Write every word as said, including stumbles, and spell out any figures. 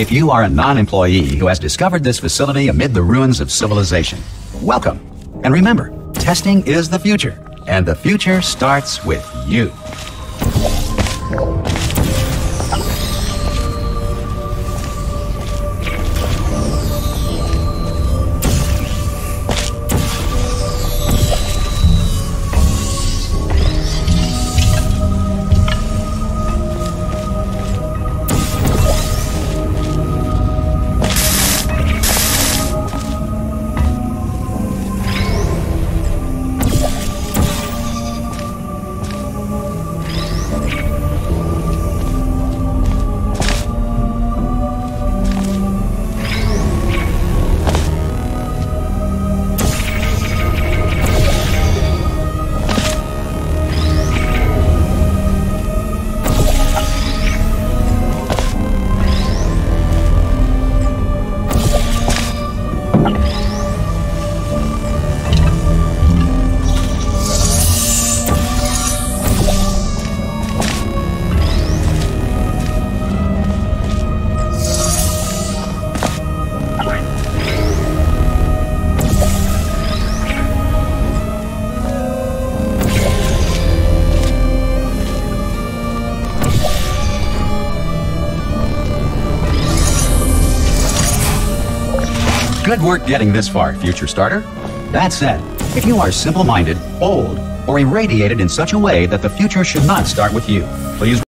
If you are a non-employee who has discovered this facility amid the ruins of civilization, welcome. And remember, testing is the future, and the future starts with you. Good work getting this far, future starter. That said, if you are simple-minded, old, or irradiated in such a way that the future should not start with you, please